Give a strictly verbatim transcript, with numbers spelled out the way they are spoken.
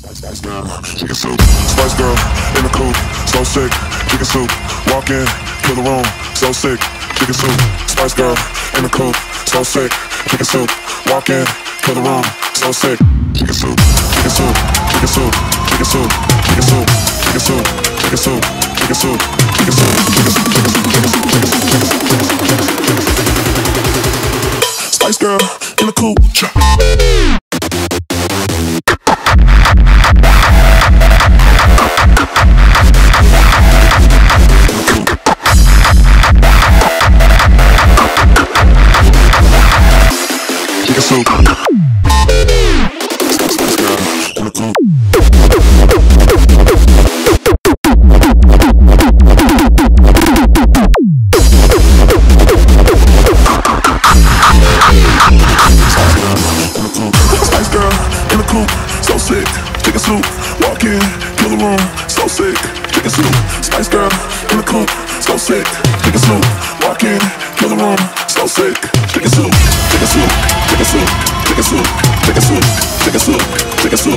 Spice girl, chicken soup. Spice girl in the coop, so sick. Chicken soup, walk in, kill the room, so sick. Chicken soup. Spice girl in the coop, so sick. Chicken soup, walk in, kill the room, so sick. Chicken soup, chicken soup, chicken soup, chicken soup, chicken soup, chicken soup, chicken soup, chicken soup, chicken soup, chicken soup, chicken soup, chicken soup, chicken soup, chicken soup, chicken soup. Spice girl in the coop. Chicken soup. Spice girl in the coop. Spice girl in the coop, so sick. Chicken soup, walk in, kill the room, so sick. Chicken soup. Spice girl in the coop, so sick. Chicken soup, walk in, kill the room, so sick. Chicken soup, chicken soup, chicken soup, chicken soup, chicken soup, chicken soup, chicken soup.